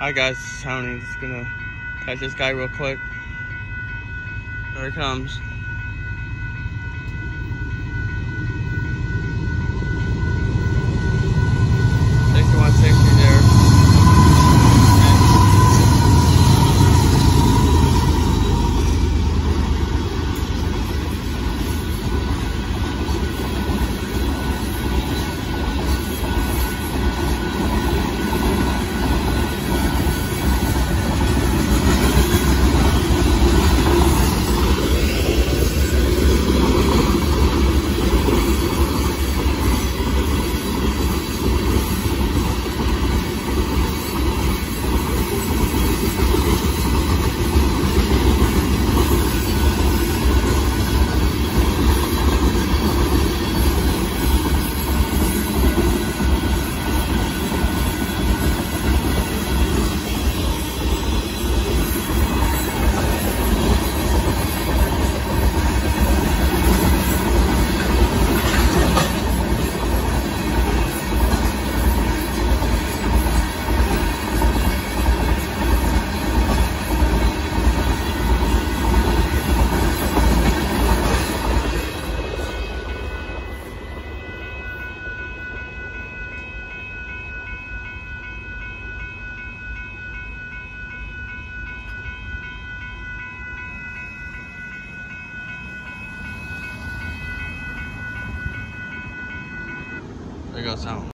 Hi guys, this is Tony. Just gonna catch this guy real quick. There he comes. There. There goes sound.